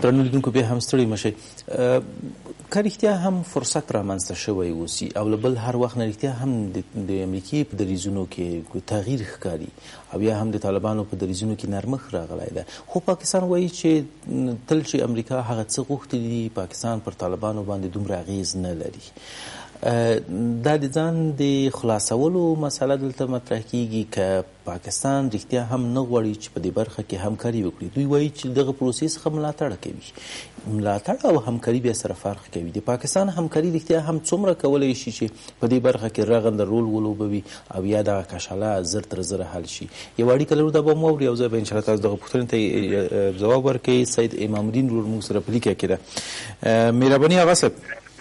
درنو لیدونکو بیا هم ستړي مشئ که رښتیا هم فرصت رامنځته شوی اوسي او له بل هر وخت نه رښتیا هم د امریکې په دریځونو کې تغییر ښکاري او یا هم د طالبانو په دریځونو کې نرمښت راغلی ده، خو پاکستان وایي چې تل چې امریکا هغه څه غوښتي دي پاکستان پر طالبانو باندې دومره اغیز نه لري. دا د ځان د خلاصولو مسله دلته مطرح کیږي که پاکستان رښتیا هم نه غواړي چې په دې برخه کې همکاري وکړي. دوی وایي چې دغه پروسې څخه ملاتړ کوي. ملاتړ او همکاري بیا سره فرق کوي. د پاکستان همکاري رښتیا هم څومره کولی شي چې په دې برخه کې رغنده رول ولوبوي او یا دغه کشاله زر تر زره حل شي. یو اړیکه لرو، دا به مو واوري او زه به انشاءالله تاسو دغه پوښتنې ته جواب ورکوي. سید امام الدین ورور موږ سره په لیکه کې ده. مهرباني آغا صاحب.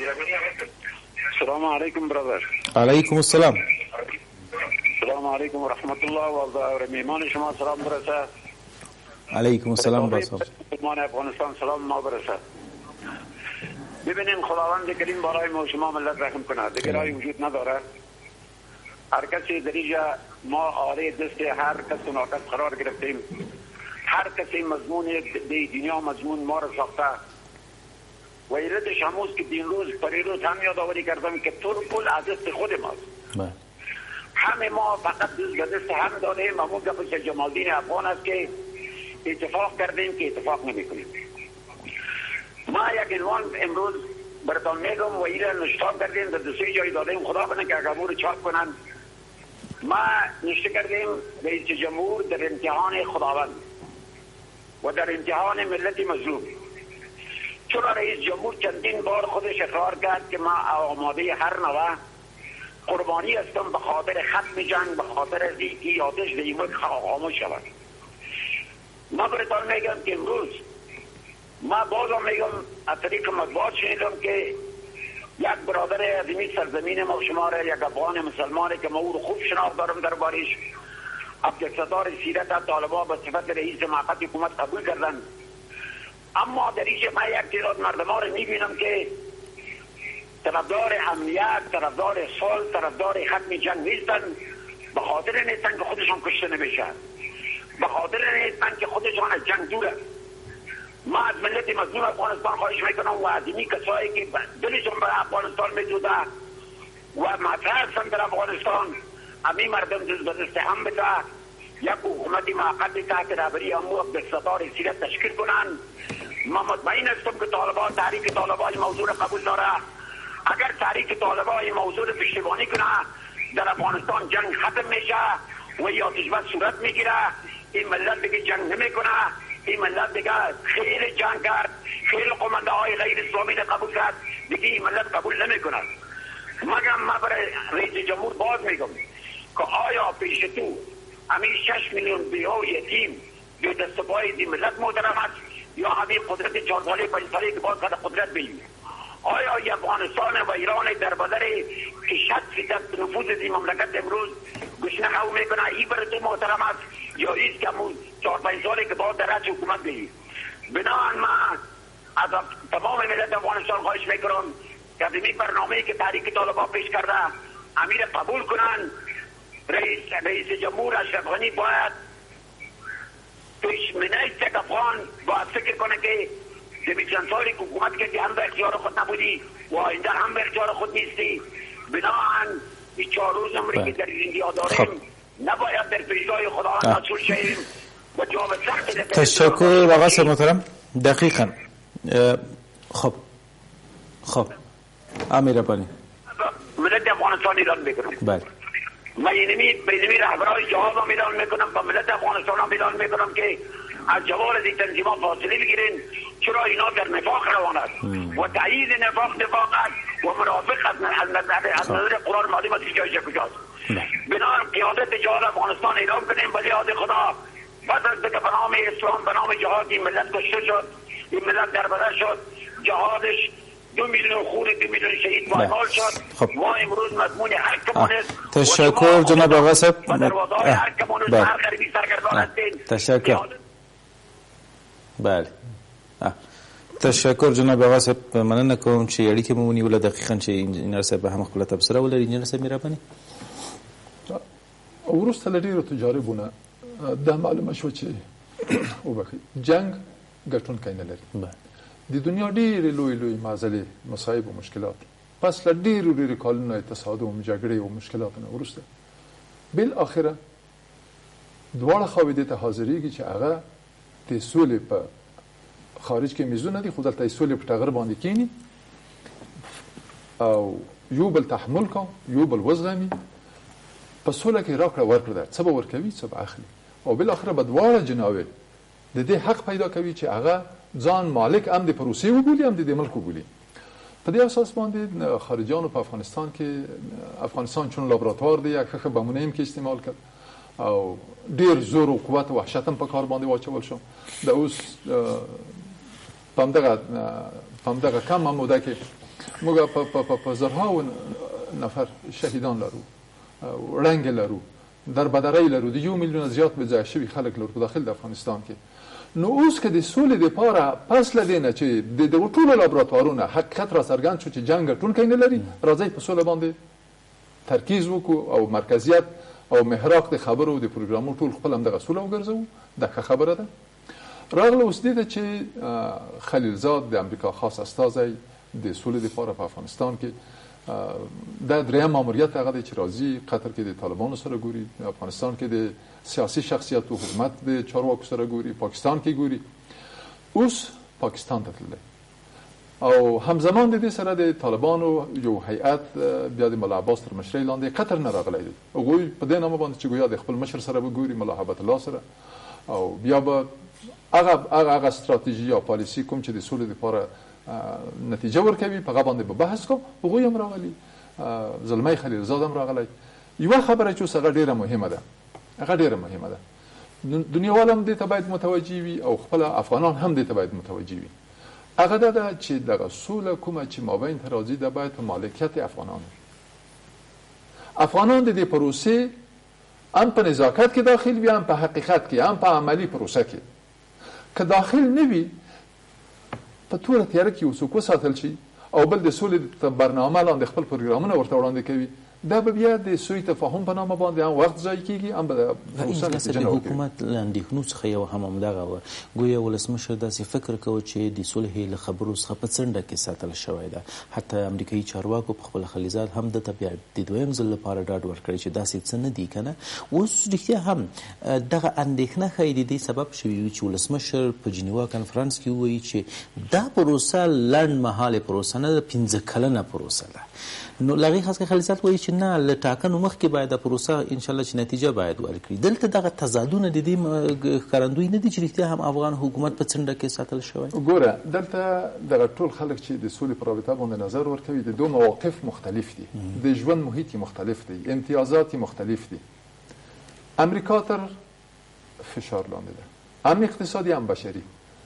السلام علیکم برادر. علیکم السلام. السلام علیکم و رحمت الله و میهمان شما سلام برسه. علیکم السلام برسه. میهمان افغانستان سلام ما برسه. ببینیم خداوند کریم برای ما شما ملت رحم کنه. دیگه راهی وجود نداره. هر کسی در اینجا ما آره دست هر کس و ناکس قرار گرفتیم. هر کسی مضمون دنیا مضمون ما را ساخته. و ایرادش هموز که دین روز پریروز هم یادآوری کردم که طول کل از دست خود ماست. همه ما فقط دست به دست هم داریم. همون گفت جمالدین افغان است که اتفاق کردیم که اتفاق نمی کنیم. ما یک عنوان امروز براتون میگم و ایران نشتاب کردیم در دو سه جای دادیم. خدا کنه که اگه چاپ کنن. ما نشته کردیم رئیس جمهور در امتحان خداوند و در امتحان ملت مظلوم. چون رئیس جمهور چندین بار خودش اقرار کرد که ما آماده هر نوع قربانی هستم به خاطر ختم جنگ، به خاطر از اینکه آتش در این ملک خاموش شود. ما براتون میگم که امروز ما بازم میگم از طریق مطبوعات شنیدم که یک برادر از این سرزمین ما شما را، یک افغان مسلمانی که ما او رو خوب شناخت دارم در بارش، عبدالستار سیرت طالبان به صفت رئیس موقت حکومت قبول کردن. اما در اینجا من یک تعداد مردم ها رو میبینم که طرفدار امنیت، طرفدار صلح، طرفدار ختم جنگ نیستن. به خاطر نیستن که خودشان کشته نمیشن، به خاطر نیستن که خودشان از جنگ دوره. ما از ملت مظلوم افغانستان خواهش میکنم و از اینی کسایی که دلشون به افغانستان میدوده و مطرح هستن در افغانستان، همین مردم دست به دست هم بده، یک حکومت موقت تحت رهبری امو عبدالستار سیرت تشکیل کنن. ما مطمئن هستم که طالبان تحریک طالبان موضوع را قبول داره. اگر تحریک طالبان موضوع را پشتیبانی کنه در افغانستان جنگ ختم میشه و یا آتش بس صورت میگیره. این ملت دیگه جنگ نمیکنه. این ملت دیگه خیلی جنگ کرد، خیلی قمانده های غیر اسلامی را قبول کرد، دیگه این ملت قبول نمیکنه. مگم ما برای رئیس جمهور باز میگم که آیا پیش تو همین 6 میلیون بیوه و یتیم به دست پای این ملت محترم است یا همین قدرت 4 ساله 5 ساله که باز قدر قدرت بگیم؟ آیا افغانستان و ایران در بدر 60% نفوذ این مملکت امروز گشنه خو میکنه این برای تو محترم است یا ایست که همون 4-5 ساله که باز در رأس حکومت بگیم؟ بنابراین من از تمام ملت افغانستان خواهش میکنم که از این برنامه‌ای که تحریک طالبان پیش کرده امیر قبول کنن. رئیس جمهور اشرف غنی باید پیشمنه یک افغان باید فکر کنه که چند سالی حکومت که هم به اختیار خود نبودی و آینده هم به اختیار خود نیستی. بنابراین این 4 روز عمری که در اینجا داریم نباید در پیشگاه خداوند مسئول شویم و جواب سخت تشکر آقا صاحب محترم. دقیقاً. خب امیر بانی ملت افغانستان ایران بکنم. بله من اینمی رهبرای جهاد را میدان میکنم و ملت افغانستان را میدان میکنم که از جوال از این تنظیمات فاصله بگیرین. چرا اینا در نفاق روان است و تایید نفاق است و مرافق از نظر قرآن معلوم است که جایش کجاست. بنابراین قیادت جهاد افغانستان اعلام کنیم به یاد خدا. پس از که به نام اسلام به نام جهاد این ملت کشته شد، این ملت دربدر شد، جهادش 2 میلیون خون 2 میلیون شهید پایمال شد. ما امروز مضمون هر کمونست تشکر جناب آقا صاحب و در وضعای هر کمونست هر غریبی سرگردان هستین. تشکر. بله تشکر جناب آقا صاحب. مننه کوم چې اړیکې مو ونیوله. دقیقاً چې انجینر صاحب هم خپله تبصره ولري. انجینر صاحب مهرباني. وروسته له ډېرو تجاربونه دا معلومه شوه چې وبخښئ جنګ ګټونکی نه لري. د دنیا ډېرې لوی معضلې مصایب او مشکلات پس له ډېرو کالونو تصادم جګړې او مشکلاتو نه وروسته بالاخره دواړه خواوې دې ته حاضرېږي چې هغه د سولې په خارج کې میزونه دي خو دلته یې سولې په ټغر باندې کینی او یو بل تحمل کو یو بل وزغمي په سوله کې راکړه ورکړه ده څه به ورکوي څه به اخلي او بالاخره به دواړه جناوې د دې حق پیدا کوي چې هغه ځان مالک هم د پروسې وبولي هم د ملک وبولي په دې اساس باندې خارجيانو په افغانستان چون لابراتوار دی یک ښه بمونه هم کې استعمال کړ او ډیر زور او قوت او وحشت هم په کار باندې واچول شو د اوس په همدغه کم موده کې موږ په زرهاو نفر شهیدان لرو رنګ لرو در بدرۍ لرو د 1 میلیون زیات به ځای شوي خلک لرو په داخل د افغانستان کې نو اوس که د سولې دپاره پس له دې نه چې د دغو ټولو لابراتوارونه حقیقت را څرګند شو چې جنګ ګټونکی نه لري راځئ په سوله باندې ترکیز وکړو او مرکزیت او محراق د خبرو د پروګرامو ټول خپل همدغه سوله وګرځوو دا ښه خبره ده راغله اوس دې ته چې خلیلزاد د امریکا خاص استازی د سولې دپاره په افغانستان کې دا دریم ماموریت هغه دی چې راځي قطر کې د طالبانو سره ګوري افغانستان کې د سیاسي شخصیت او حکومت د چارواکو سره ګوري پاکستان کې ګوري اوس پاکستان ته تللی او همزمان د دې سره د طالبانو یو هیئت بیا د ملا عباس تر مشرۍ لاندې قطر نه راغلی دی هغوی په دې نامه باندې چې ګویا د خپل مشر سره به ګوري ملا هبت الله سره او بیا به هغه استراتیژي یا پالیسي کوم چې د سولې دپاره نتیجه ورکوي په هغه باندې به بحث کوم هغوی هم راغلي زلمی خلیلزاد هم راغلی یوه خبره چې اوس هغه ډېره مهمه ده دنیاوال هم دې ته باید متوجه وي او خپل افغانان هم دې ته باید متوجه وي هغه دا ده چې دغه سوله کومه چې مابین ته راځي دا باید په مالکیت افغانان د دې پروسې هم په نزاکت کې داخل وي هم په حقیقت کې هم په عملی پروسه کې که داخل نه وي په توره تیاره کې یو څوک وساتل شي او بل د سولې برنامه لاندې خپل پروګرامونه ورته وړاندې کوي دا به بیا د سوی تفاهم په نامه باندې هم وخت ضایع کیږي هم به د پروسه نتیجه نه ورکوي حکومت له اندېښنو څخه یو هم همدغه وه ګویا ولسمشر داسې فکر کوي چې د صلحې له خبرو څخه په څنډه کې ساتل شوی ده حتی امریکایي چارواکو په خپل خلیزات هم دته بیا د دویم ځل لپاره ډاډ ورکړی چې داسې څه نه دي که نه اوس رښتیا هم دغه اندېښنه ښایي د دې سبب شوي وي چې ولسمشر په جنیوا کنفرانس کې ووایي چې دا پروسه لنډمهالې پروسه نه ده 15 کلنه پروسه ده نو لغې خاص خلیزات وایي چې نه له ټاکنو مخکې باید د پروسه انشاءالله چې نتیجه باید ورکړي دلته دغه تضادونه د دې ښکارندوی نه دي چې رښتیا هم افغان حکومت په څنډه کې ساتل شوی ګوره دلته دغه ټول خلک چې د سولې په رابطه باندې نظر ورکوي د دوه مواقف مختلف دي د ژوند محیط مختلف دی امتیازات مختلف دي امریکا تر فشار لاندې ده هم اقتصادي هم بشري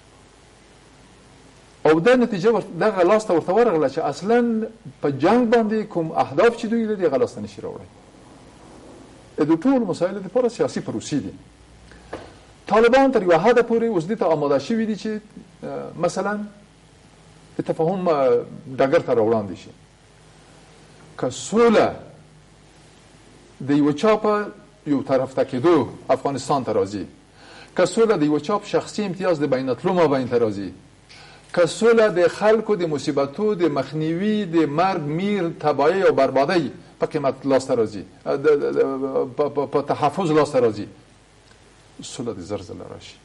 او دا نتیجه دغه لاس ته ورته ورغله چې اصلا په جنگ باندې کوم اهداف چې دوی لري هغه لاس ته نشي راوړی د ټول مسایلو لپاره سیاسي پروسې دي طالبان تر یوه حده پورې اوس دې ته آماده شوي دي چې مثلا د تفاهم ډګر ته راوړاندې شي که سوله د یوه چا په یو طرف ته کېدو افغانستان ته راځي که سوله د یوه چا په شخصي امتیاز د بینتلو مابین ته راځي که سوله د خلکو د مصیبتو د مخنیوي د مرګ میر تباهی او بربادی په قیمت لاسته راځي په تحفظ لاسته راځي سوله د زر زله راشي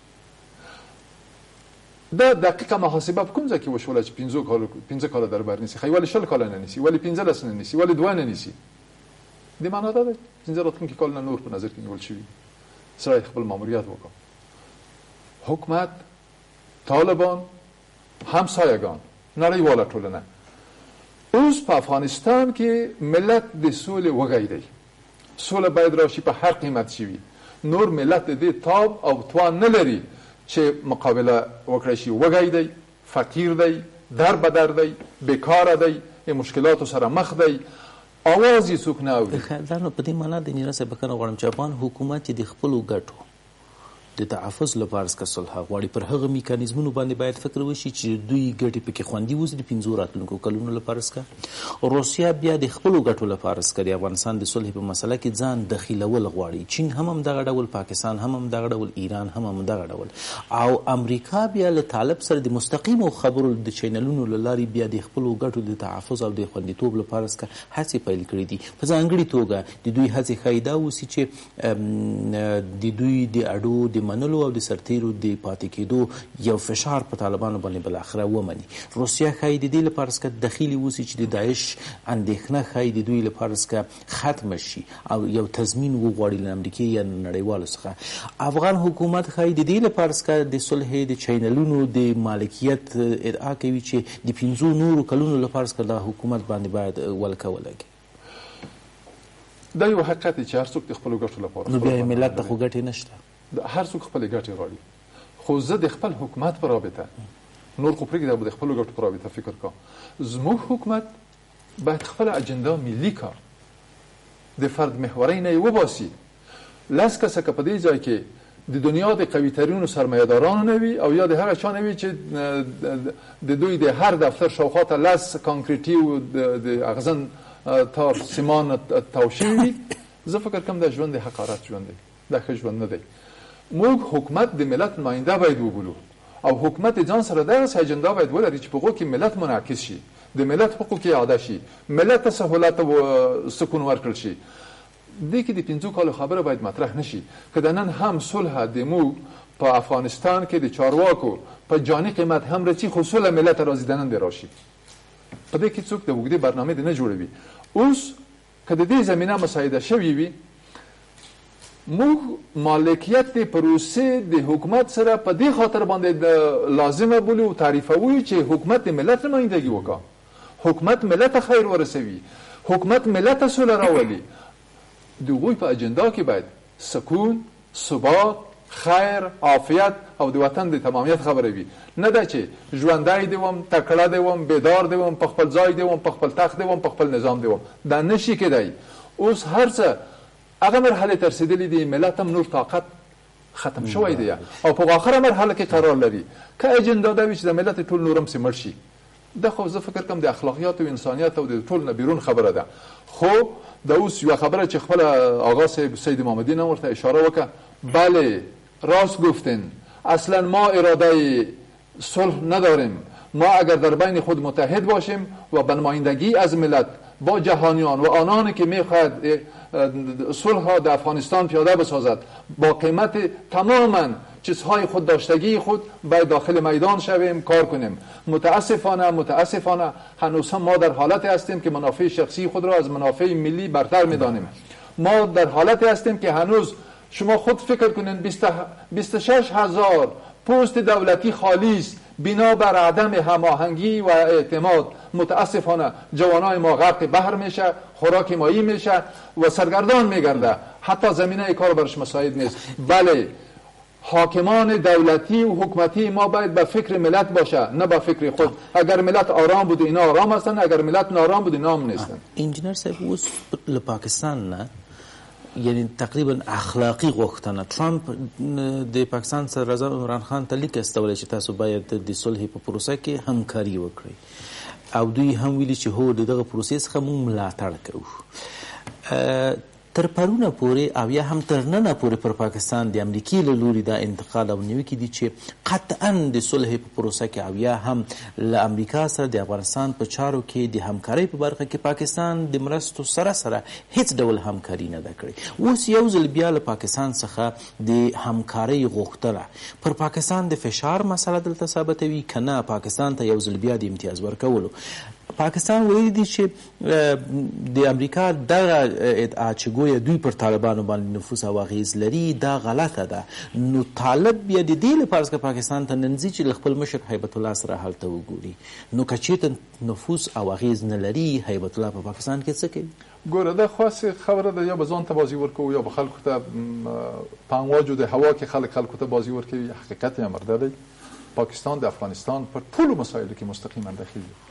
دا دقیقه محاسبه په کوم ځای کې وشوله چې 15 کاله در بر نیسي ولې 10 کاله نه نیسي ولې 15 نه نیسي ولې 2 نه نیسي د معنا دا ده 15 راتلونکي کال نه نور په نظر کې نیول شوي سړی خپل ماموریت وکړ حکومت طالبان همسایگان نړیواله ټولنه اوس په افغانستان کې ملت د سولې وږی دی سوله باید راشي په هر قیمت شي نور ملت دې تاب او توان نه لري چې مقابله وکړي شي وږی دی فقیر دی در بدر دی بیکاره دی مشکلاتو سره مخ دی اواز یې څوک نه اوري دا نو په دې معنا د نیرا صاحب بکنه غواړم چې افغان حکومت چې د خپلو ګټو د تحفظ لپاره که صلح غواړي پر هغه میکانیزمونو باندې باید فکر وشي چې دوی ګټې پکې خوندي اوسي د 15 راتلونکو کلونو لپاره که روسیا بیا د خپلو ګټو لپاره که د افغانستان د صلح په مسله کې ځان دخیلول غواړي، چین هم همدغه ډول، پاکستان هم همدغه ډول، ایران هم همدغه ډول، او امریکا بیا له طالب سره د مستقیمو خبرو د چینلونو له لارې بیا د خپلو ګټو د تحفظ او د خوندیتوب لپاره که هڅې پیل کړي دي. په ځانګړې توګه د دوی هڅې ښایي دا اوسي چې د دوی د اډو د منلو او د سرتیرو د پاتې کېدو یو فشار په طالبانو باندې بالاخره ومني. روسیا ښایي د دې لپاره که دخیلي اوسي چې د داعش اندېښنه ښایي د دوی لپاره که ختمه شي او یو تضمین وغواړي له امریکې یا نړیوالو څخه. افغان حکومت ښایي د دې لپاره که د صلح د چینلونو د مالکیت ادعا کوي چې د 15 نورو کلونو لپاره که د حکومت باندې باید ولکه ولګي. دا یو حقیقت دی چې هر څوک د خپلو ګټو لپاره، نو بیا ملت ته خو ګټې نشته، هر څوک خپلې ګټې غواړي. خو زه د خپل حکومت په رابطه نور خو پرېږده، د خپلو ګټو په رابطه فکر کوم. زموږ حکومت باید خپله اجندا ملي کار د فرد محورۍ نه یې وباسي. 10 کسه که په دې ځای کې د دنیا د قوي ترینو سرمایه‌دارانو نه وي او یا د هغه چا نه وي چې د دوی د هر دفتر شاوخوا ته 10 کانکریټي او د اغزن تار سیمان تاو شوي وي، زه فکر کوم دا ژوند د حقارت ژوند دی، دا ښه ژوند نه دی. موږ حکومت د ملت نماینده باید وبولو او حکومت ځان سره دغسې اجندا باید ولري چې په هغو کې ملت منعکس شي، د ملت حقوق اعاده شي، ملت ته سهولت او سکون ورکړل شي. دې کې د 15 کالو خبره باید مطرح نشي که د نن هم صلح د موږ په افغانستان کې د چارواکو په جاني قیمت هم رسي، خو صلح ملت راځي د نن دې راشي. په دې کې څوک د اوږدې برنامې نه جوړوي. اوس که د دې زمینه مساعده شوي وي، موږ مالکیت د پروسې د حکومت سره په دې خاطر باندې لازمه بولو او تعریفوي چې حکومت د ملت نمایندګي وکړي، حکومت ملت ته خیر ورسوي، حکومت ملت ته سوله راولي. د هغوی په اجندا کې باید سکون، ثبات، خیر، عافیت او د وطن د تمامیت خبره وي. نه ده چې ژوندی دی وم، تکړه دی وم، بیدار دی وم، په خپل ځای دی وم، په خپل تخت دی وم، په خپل نظام دی وم. دا نشي کېدی. اوس هر څه هغه مرحله ته رسېدلي دي، ملت هم نور طاقت ختم شوی دی او په آخره مرحله کې قرار لري. که اجندا دا وي چې د ملت ټول نور هم سې مړ شي، دا خو زه فکر کوم د اخلاقیات او انسانیت او د ټول نه بیرون خبره ده. خو دا اوس یوه خبره چې خپل آقا سید محمدی هم ورته اشاره وکړه، بله راست گفتن، اصلا ما اراده صلح نداریم. ما اگر در بین خود متحد باشیم و به نمایندگی از ملت با جهانیان و آنانی که میخواهد صلح در افغانستان پیاده بسازد با قیمت تماما چیزهای خود داشتگی خود باید داخل میدان شویم، کار کنیم. متاسفانه هنوز هم ما در حالتی هستیم که منافع شخصی خود را از منافع ملی برتر میدانیم. ما در حالتی هستیم که هنوز شما خود فکر کنین 26,000 پست دولتی خالی است بنا بر عدم هماهنگی و اعتماد. متاسفانه جوانای ما غرق بحر میشه، خوراک مایی میشه و سرگردان میگرده، حتی زمینه کار برش مساعد نیست. بله حاکمان دولتی و حکومتی ما باید به فکر ملت باشه، نه به فکر خود. اگر ملت آرام بود اینا آرام هستن، اگر ملت نارام بود اینا هم نیستن. انجینر صاحب اوس له پاکستان نه یعنی تقریبا اخلاقی غوښتنه ټرمپ د پاکستان سره رضا عمران خان ته لیک استولی چې تاسو باید د صلح په پروسه کې همکاري وکړئ او دوی هم ویلي چې هو دغه پروسې څخه موږ ملاتړ کوو. تر پرونه پورې او یا هم تر ننه پورې پر پاکستان د امریکې له لوري دا انتقاد او نیوکې دي چې قطعا د صلح په پروسه کې او یا هم له امریکا سره د افغانستان په چارو کې د همکارۍ په برخه کې پاکستان د مرستو سره سره هیڅ ډول همکاري نه ده کړې. اوس یو ځل بیا له پاکستان څخه د همکارۍ غوښتنه پر پاکستان د فشار مسله دلته ثابتوي که نه پاکستان ته یو ځل بیا د امتیاز ورکولو. پاکستان ویلي دي چې د امریکا دغه ادعا چې ګویا دوی پر طالبانو باندې نفوذ او اغیز لري دا غلطه ده. نو طالب بیا د دې لپاره چې پاکستان ته نن ځي چې له خپل مشر هیبت الله سره هلته وګوري. نو که چېرته نفوذ او اغیز نه لري هیبت الله په پاکستان کې څه کوي؟ ګوره دا خاصه خبره ده، یا به ځان ته بازي ورکوو یا به خلکو ته په امواجو د هوا کې خلکو ته بازي ورکوي. حقیقت یې امر دی پاکستان د افغانستان پر ټولو مسایلو کې مستقیما دخیل دی.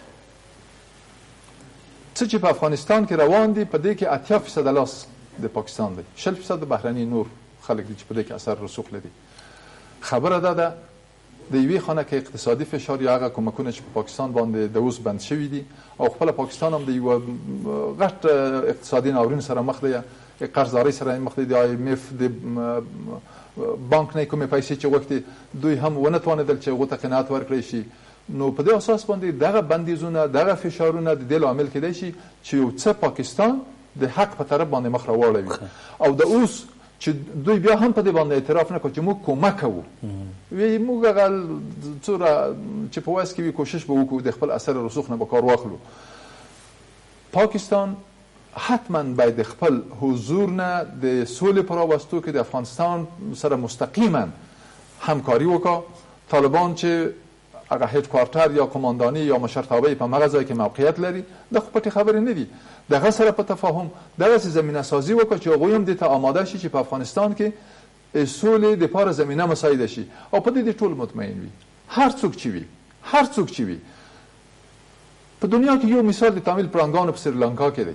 څه چې په افغانستان کې روان دي په دې کې 80% لاس د پاکستان دی، 60% د بهرني نور خلک دي چې په دې کې اثر رسوخ لري. خبره ده د یوې خانه کې اقتصادي فشار یا هغه کومکونه چې په پاکستان باندې د اوس بند شوي دي او خپل پاکستان هم د یو غټ اقتصادي ناورین سره مخ دی، قرضداري سره مخ دی، د IMF د بانک نه کومې پیسې چې وخت دوی هم ونه توانېدل چې هغه ته قناعت ورکړي شي. نو په دې اساس باندې دغه بندیزونه دغه فشارونه د دې لامل کېدای شي چې یو څه پاکستان د حق په طرف باندې مخ راوړي او د اوس چې دوی بیا هم په دې باندې اعتراف نه کوي چې موږ کومک کوو، وی موږ هغه څوره چې په واس کې وي کوشش به وکړو د خپل اثر رسوخ نه به کار واخلو. پاکستان حتما باید خپل حضور نه د سولې پر راوستو کې د افغانستان سره مستقیما همکاري وکړي. طالبان چې هغه هیډ کوارټر یا کماندانی یا مشرتابه په هغه ځای کې موقعیت لري د خو پټې خبرې نه دي، دغه سره په تفاهم دغه زمينه سازي وکړي چې هغوی هم د ته آماده شي چې په افغانستان کې سولې د لپاره زمينه مساعده شي او په دې ټول مطمئن وي. هر څوک چې وي په دنیا کې یو مثال د تامل پړانګانو په سریلانکا کې دی،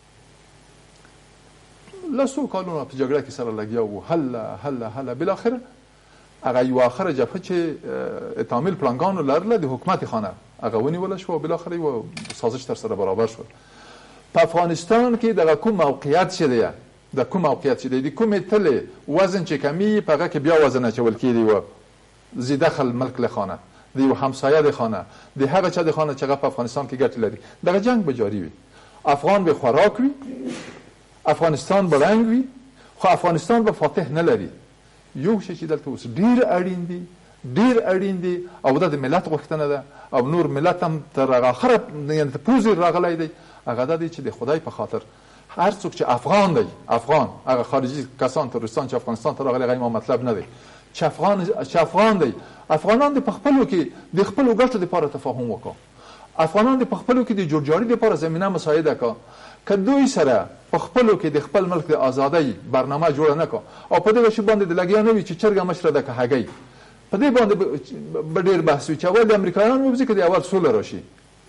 لاسو کالونو په جګړه کې سره لګیا وو، هله بالاخره هغه یو اخره جبهه چې تامل پړانګانو لرله د حکومت خانه هغه ونیول شو او بالاخره یو سازش تر سره برابر شو. په افغانستان کې دغه کوم موقعیت شته د کوم موقعیت شته د کوم تل وزن چې کمی په هغه کې بیا وزن اچول کیږي و زی دخل ملک له خانه د یو همسایه د خانه د هغه چا د خانه چې په افغانستان کې ګټ لري دغه جنگ به جاری وي، افغان به خوراک وي، افغانستان به رنگ وي، خو افغانستان به فاتح نه لري. یو شی چې دلته اوس ډیر اړین دي او د ملت غوښتنه ده او نور ملت هم تر اخره یعنی ته پوزي راغلی دی، هغه د دې چې د خدای په خاطر هر څوک چې افغان دی، افغان هغه خارجي کسان ترستان چې افغانستان ته راغلي غي مطلب نه دی چې افغان دی، افغانان د خپلو کې د خپلو ګټو لپاره تفاهم وکړي، افغانان د خپلو کې د جوړجاړي لپاره زمينه مساعده کړي، کدوې سره په خپلو کې د خپل ملک د ازادۍ برنامه جوړ نه کړي او په دغه شی باندې د لګیا نه وي چې چرګه مشره د کهګي په دې باندې به ډیر بحث وي چې اول د امریکایانو وبځي کې د اول سول راشي.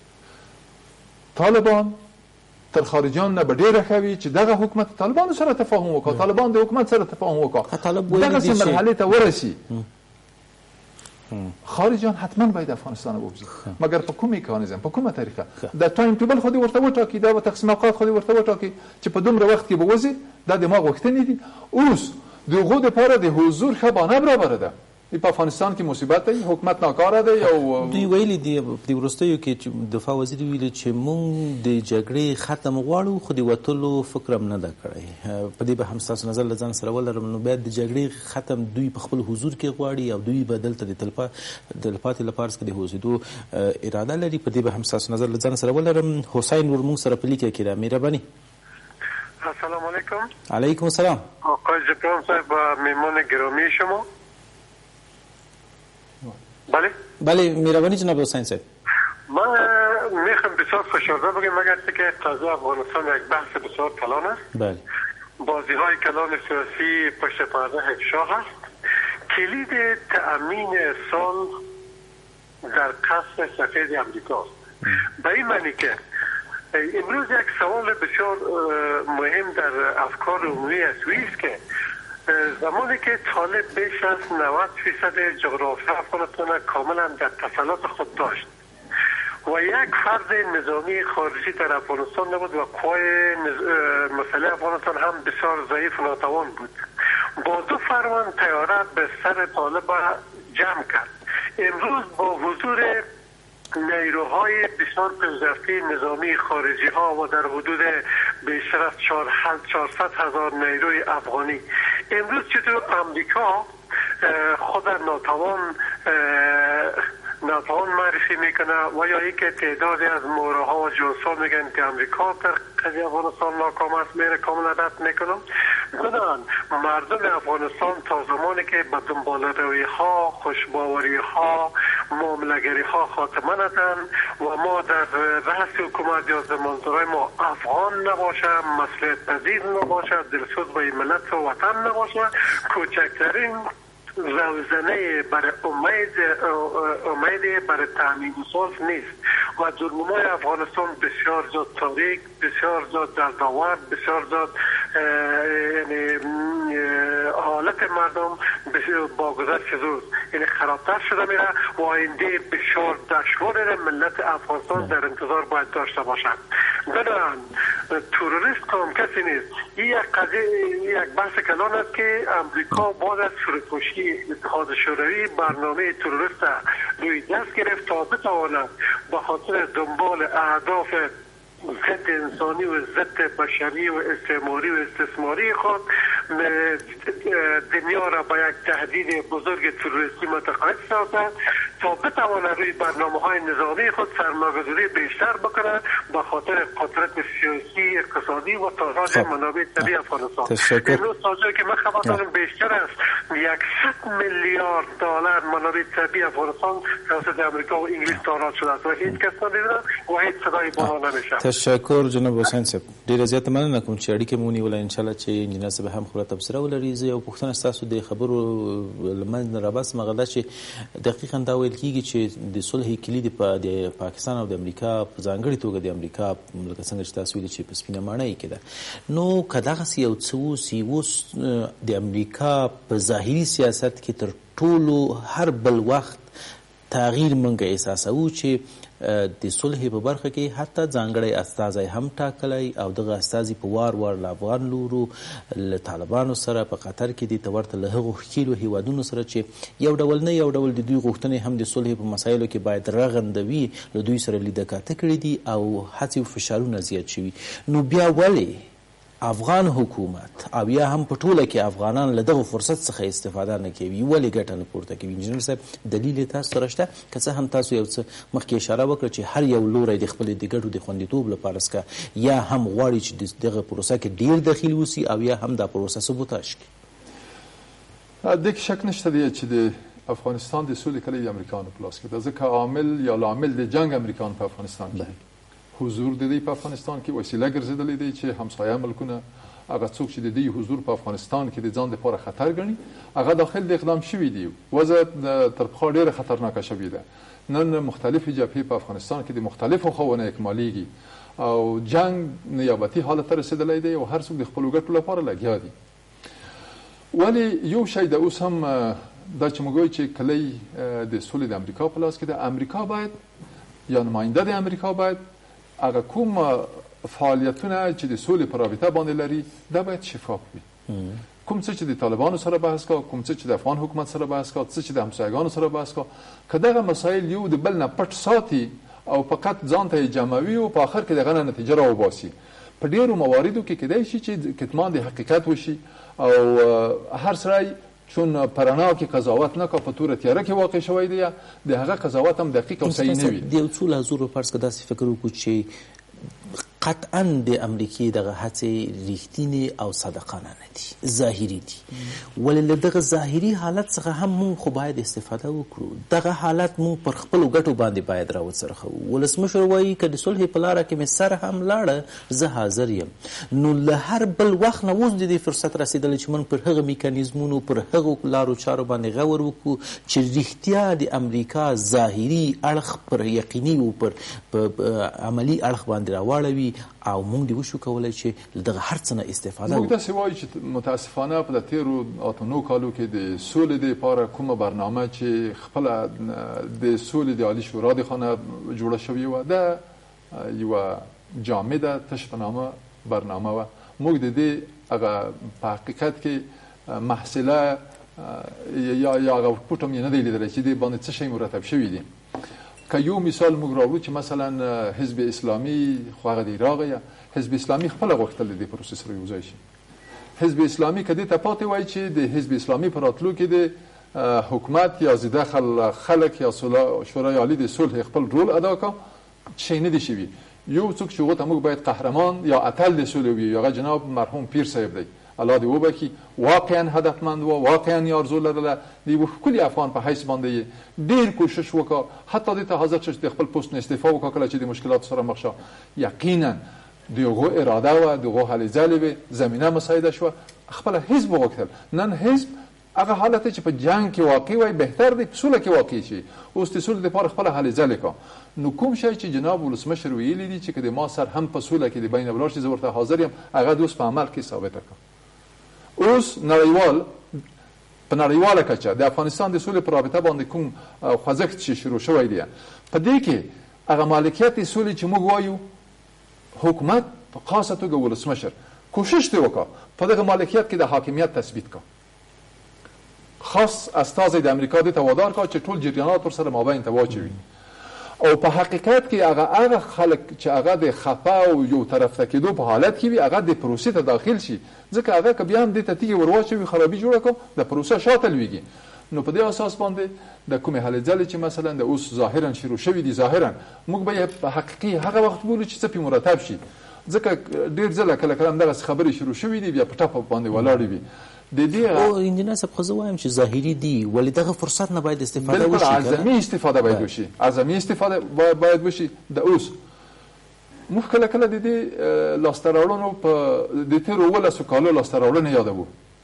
طالبان تر خارجيان نه ډیره خوي چې دغه حکومت طالبان سره تفاهم وکړي، طالبان د حکومت سره تفاهم وکړي، دغه مرحله ته ورسي. خارجيان حتما باید افغانستان وبځي مګر په کومه میکانیزم په کومه طریقه د ټایم ټیبل خو دې ورته وټاکي، دا تقسیم اوقات خو دې ورته وټاکي چې په دومره وخت کې به وځي دا د ما غوښتنې دي. اوس دغه لپاره د حضور خبانه برابر ده په افغانستان کې مصیبت دی، حکومت ناکاره دی او دوی ویلي دي د ورستیو کې چې دفاع وزیر ویلي چې مونږ د جګړې ختم غواړو خو د وټلو فکر هم نه دا کړی. په دې به هم تاسو نظر لزان سره ولرم نو باید د جګړې ختم دوی په خپل حضور کې غواړي او دوی بدل ته د تلپاتې لپاره کې د هوسیدو اراده لري. په دې به هم تاسو نظر لزان سره ولرم. حسین ورمون سره پلیکه کې را مهرباني. السلام علیکم. علیکم السلام. آقای جبران صاحب مهمان گرامی شما. بله مهربانی جناب حسین صاحب. من میخوام بسیار فشرده بگم مگر که قضیه افغانستان یک بحث بسیار کلان است. بله. بازی های کلان سیاسی پشت پرده افشا هست. کلید تأمین سال در قصر سفید امریکا است. به این معنی که امروز یک سوال بسیار مهم در افکار عمومی است که زمانی که طالب بیش از 90% جغرافی افغانستان کاملا در تسلط خود داشت و یک فرد نظامی خارجی در افغانستان نبود و قوای مسئله افغانستان هم بسیار ضعیف و ناتوان بود، با 2 فرمان طیاره به سر طالب جمع کرد. امروز با حضور نیروهای بسیار پیشرفته نظامی خارجی ها و در حدود بیشتر از 400,000 نیروی افغانی امروز چطور امریکا خود ناتوان معرفی میکنه و یا اینکه تعدادی از مورها و جاسوسا میگن که امریکا در قضیه افغانستان ناکام است میره کاملا رد میکنم. بنابراین مردم افغانستان تا زمانی که به دنبال روی ها، خوشباوری ها، معامله‌گری ها خاتمه ندن و ما در رأس حکومت یا زمانزارای ما افغان نباشه، مسئولیت پذیر نباشه، دلسوز به ملت و وطن نباشه، کوچکترین روزنه برای امید برای تامین صلح نیست و جرمای افغانستان بسیار زیاد تاریک، بسیار زیاد دردآور، بسیار زیاد یعنی حالت حالت مردم با گذشت روز یعنی خرابتر شده میره و آینده بسیار دشواری ملت افغانستان در انتظار باید داشته باشند. بدان تروریست کام کسی نیست. این یک قضیه، یک بحث کلان است که امریکا بعد از فروپاشی اتحاد شوروی برنامه تروریست روی دست گرفت تا بتواند به خاطر دنبال اهداف ضد انسانی و ضد بشری و استعماری و استثماری خود دنیا را به یک تهدید بزرگ تروریستی متقاعد سازد تا بتواند روی برنامه‌های نظامی خود سرمایه‌گذاری بیشتر بکند به خاطر قدرت سیاسی، اقتصادی و تاراج منابع طبیعی افغانستان. امروز تاجری که من خبر دارم بیشتر است 100 میلیارد دلار منابع طبیعی افغانستان توسط امریکا و انگلیس تاراج شده است و هیچ کس ندیدن و هیچ صدای بالا نمیشه. تشکر جناب حسین صاحب. ډیره زیاته مننه کوم چې اړیکه مونږ نیولای ان شاء الله چې انجینر صاحب هم خبره تبصره ولري. زه یو پوښتنه ستاسو د خبرو لمن رابس مغله چې دقیقاً دا ویل کیږي چې د صلح کلید په پاکستان او د امریکا په ځانګړي توګه د امریکا لکه څنګه چې تاسو ویلي چې په سپینه ماڼۍ کې ده، نو که دغسې یو څه وسي اوس د امریکا په ظاهري سیاست کې تر ټولو هر بل وخت تغییر منګه احساسوو چې د صلح په برخه کې حتی ځانګړی استازی هم ټاکلی او دغه استازي په وار وار له افغان لورو له طالبانو سره په قطر کې دي ته ورته له هغو ښکیلو هیوادونو سره چې یو ډول نه یو ډول د دوی غوښتنې هم د صلح په مسایلو کې باید رغنده وي، له دوی سره لیده کاته کړي دي او هڅې و فشارونه زیات شوي. نو بیا ولې افغان حکومت او یا هم په ټوله کې افغانان له دغه فرصت څخه استفاده نه کوي، ولې ګټه نه پورته کوي؟ انجینر صاحب دلیل تاسو سره شته؟ که څه هم تاسو یو څه مخکې اشاره وکړه چې هر یو لوری د خپل د ګټو د خوندیتوب لپاره څخه یا هم غواړي چې دغه پروسه کې ډیر دخیل وسی او یا هم دا پروسه سبوتاژ کړي. دغه شک نشته دی چې د افغانستان د سولې کلی د امریکانو په لاس کې ده، ځکه عامل یا لامل د جنگ امریکان په افغانستان کې حضور د دې په افغانستان کې وسیله ګرځېدلې دی چې همسایه ملکونه هغه څوک چې د دې حضور په افغانستان کې د ځان لپاره خطر ګڼي هغه داخل د اقدام شوي دي. وضع تر پخوا ډېره خطرناکه شوې ده. نن مختلفې جبهې په افغانستان کې د مختلفو خواوو اکمالیږي او جنگ نیابتي حالت ته رسېدلی دی او هر څوک د خپلو ګټو لپاره لګیا دي. ولې یو شی د اوس هم دا چې موږ وایو چې کلی د سولې د امریکا په لاس کې ده، امریکا باید یا نماینده د امریکا باید هغه کوم فعالیتونه چې د سولې په رابطه باندې لري دا باید شفاف وي. کوم څه چې د طالبانو سره بحث کا، کوم څه چې د افغان حکومت سره بحث کا، څه چې د همسایگانو سره بحث کا، که دغه مسایل یو د بل نه پټ ساتي او فقط ځان ته جمعوي او په آخر کې دغه نه نتیجه راوباسي، په ډیرو مواردو کې کېدای شي چې کتمان د حقیقت وشي او هر سړی چون پرانا کې قضاوت نه کا په توره تیاره کې واقع شوی دی د هغه قضاوت هم دقیق او صحیح نه وي. د یو څو لحظو فرض که داسې فکر وکړو چې قطعا د امریکې دغه هڅې ریښتینې او صادقانه نه دي، ظاهري دي، ولې له دغه ظاهري حالت څخه هم مونږ خو باید استفاده وکړو. دغه حالت مونږ پر خپلو ګټو باندې باید راوڅرخوو. ولسمشر وایي که د صلح په لاره کې مې سر هم لاړه زه حاضر یم. نو له هر بل وخت نه اوس د دې فرصت رسېدلی چې مونږ پر هغه میکانیزمونو پر هغو لارو چارو باندې غور وکړو چې رښتیا د امریکا ظاهري اړخ پر یقیني او پر عملي اړخ باندې راواړوي او موږ دې وشو کولی چې دغه هر څه نه استفاده وکړو. موږ داسې وایو چې متاسفانه په تیرو 8 کالو کې د سولې دپاره کومه برنامه چې خپله د سولې د عالي شورا د خانه جوړه شوې وه دا یوه جامده تش په نامه برنامه وه. موږ د دې هغه په حقیقت کې محصله یا هغه پوټ هم یې نه دی لیدلی چې دې باندې څه شی مرتب شوي دي. که یو مثال موږ راوړو چې مثلا حزب اسلامي خو هغه د عراق یا حزب اسلامي خپله غوښتل د دې پروسې سره یوځای شي. حزب اسلامي که دې ته پاتې وای چې د حزب اسلامي په راتلو کې د حکومت یا زیده خلک یا شورای عالی د صلح خپل رول ادا کا شی نه دی شوي. یو څوک چې هغو ته موږ باید قهرمان یا اتل د صلح ویو هغه جناب مرحوم پیر صاحب دی، الله دې وبخي، واقعا هدفمند و، واقعا یې آرزو لرله د یوه ښکلي افغان په حیث باندې یې ډېر کوشش وکړه، حتی دې ته حاضر شو چې د خپل پوست نه استعفا وکړه کله چې د مشکلاتو سره مخ شو. یقینا د هغو اراده وه، د هغو هلې ځلې وې، زمینه مساعده شوه، خپله حزب وغوښتل. نن حزب هغه حالت چې په جنگ کې واقع وای بهتر دی په سوله کې واقع شي. اوس د سولې دپاره خپله هلې ځلې کا. نو کوم شی چې جناب ولسمشر ویلي دي چې که د ما سر هم په سوله کې د بین ولاړ شي زه ورته حاضر یم، هغه د اوس په عمل کې ثابته کړه. اوس نړیوال په نړیواله کچه د افغانستان د سولې په رابطه باندې کوم خوځښت چې شروع شوی دی په دې کې هغه مالکیت د سولې چې موږ وایو حکومت په خاصه توګه ولسمشر کوشش دی وکړه په دغه مالکیت کې د حاکمیت تثبیت کړه. خاص استازی د امریکا دې ته وادار کړه چې ټول جریانات ورسره مابین ته واچوي او په حقیقت کې هغه خلک چې هغه د خفه او یو طرف ته کېدو په حالت کې وي هغه د پروسې ته داخل شي ځکه هغه که بیا هم دې ته تیږې ور واچوي خرابي جوړه کړو د پروسه شاته لویږي. نو په دې اساس باندې د کومې هلې ځلې چې مثلا د اوس ظاهرا شروع شوي دي ظاهرا موږ به یې په حقیقي هغه وخت بولو چې څه پې مرتب شي ځکه ډېر ځله کله کله همدغسې خبرې شروع شوي دي بیا په ټپه باندې ولاړې وي. او انجینر صاحب خو زه وایم چې ظاهري دي ولې دغه فرصت نه باید استفاده وشي. اعظمي استفاده باید وشي اعظمي استفاده باید وشي. د اوس موږ کله کله د دې لاسته راوړنو په د تېرو 12 کالو لاسته راوړنې یادوو.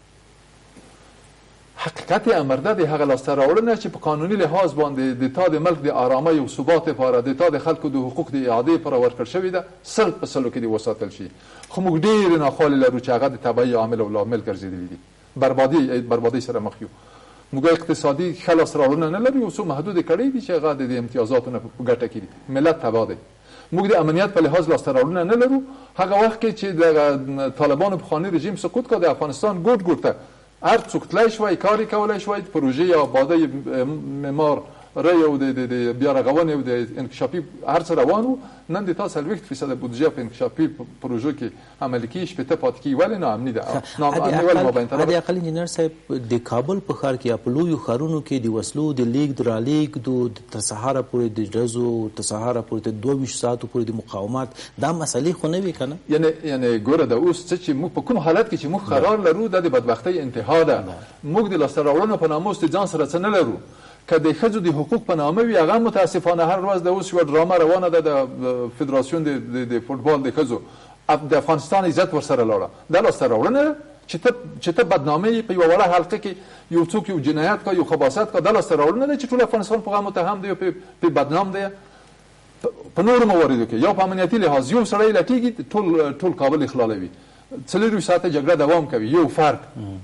حقیقت امر ده د هغه لاسته راوړنه چې په قانوني لحاظ باندې د تا د ملک د آرامۍ او ثبات لپاره د تا د خلکو د حقوق د اعادې لپاره ورکړل شوې ده 100% کې دې وساتل شي. خو موږ ډېرې ناخوالې لرو چې هغه د تبعي عامل او لامل ګرځېدلي دي بربادي سره مخ یو. موږ اقتصادي ښه لاسته راوړنه نه لرو یو څو محدودې کړۍ دي چې هغه د امتیازاتو نه په ګټه کې دي ملت تباه دی. موږ د امنیت په لحاظ لاسته راوړنه نه لرو. هغه وخت کې چې د طالبانو پخواني رژیم سقوط کړ د افغانستان ګوټ ګوټ ته هر څوک تللی شوی کاري کولی شوی پروژې یا آبادۍ معمار ری او د بیا رغونې او د انکشافي هر څه روان وو. نن د تا 40% بودجه په انکشافي پروژو کې عملي کېږي 80 پاتې کېږي. ولې ناامني ده؟ ناامني ولې مابین طرف حداقل انجینر صاحب د کابل په ښار کې یا په لویو ښارونو کې د وسلو د لیږد رالیږد تر سهاره پورې د ډزو تر سهاره پورې د 22 ساعتو پورې د مقاومت دا مسئلې خو نه وي که نه؟ یعنې ګوره د اوس څه چې موږ په کوم حالت کې چې موږ قرار لرو دا د بدبختۍ انتها ده. موږ د لاسته راوړنو په ناموس د ځان سره څه نه لرو. که د ښځو د حقوق په نامه وي هغه متاسفانه هر ورځ د اوس یوه ډرامه روانه ده د فدراسیون د فوټبال د ښځو د افغانستان عزت ورسره لاړه. دا لاسته راوړنه ده چې ته بدنامه په یوه وړه حلقه کې یو څوک یو جنایت کا یو خباثت کا دا لاسته راوړنه ده چې ټول افغانستان په هغه متهم دی او په بدنام دی. په نورو مواردو کې یا په امنیتي لحاظ یو سړی لټېږي ټول کابل اخلالوي 24 ساعته جګړه دوام کوي. یو فرد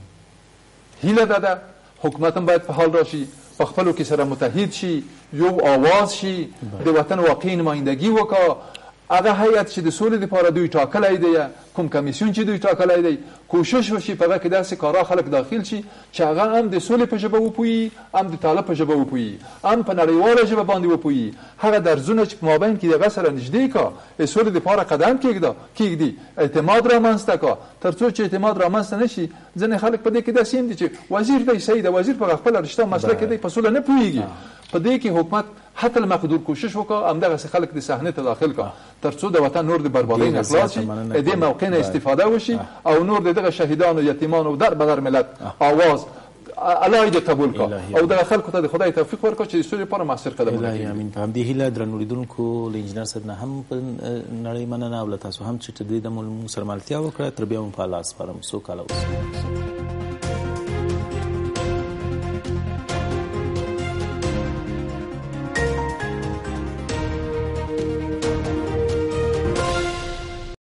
هیله ده حکومت هم باید فعال راشي په خپلو کې سره متحد شي یو آواز شي د وطن واقعي نمایندګي وکړه. هغه هیئت چې د سولې دپاره دوی ټاکلی دی کوم کمیسیون چې دوی ټاکلی دی کوشش وشي په هغه کې داسې کارا خلک داخل شي چې هغه هم د سولې په ژبه وپوهي هم د طالب په ژبه وپوهي هم په نړیواله ژبه باندې وپوهي. هغه درزونه چې په مابین کې دغه سره نږدې کړه د سولې دپاره قدم کېږدي اعتماد رامنځته کړه. تر څو چې اعتماد رامنځته نه شي ځینې خلک په دې کې داسې هم دي چې وزیر دی صحیح ده وزیر په خپله رشته مسله کې دی په سوله نه پوهېږي. په دې کې حکومت حتی المقدور کوشش وکړه همدغسې خلک د صحنې ته داخل کړه تر څو د وطن نور د بربادۍ نه خلاص شي دې موقع نه استفاده وشي او نور دغه شهیدانو یتیمانو در بدر ملت آواز الله دې قبول کړه او دغه خلکو ته د خدای توفیق ورکړه چې د سولې لپاره مؤثر قدمونه وکړي. امین. په همدې هیله درنو لیدونکو له انجینر صاحب نه هم په نړۍ مننه او له تاسو هم چې د دې د مو سره ملتیا وکړه. تر بیا مو په الله سپارم. سوکاله اوسئ.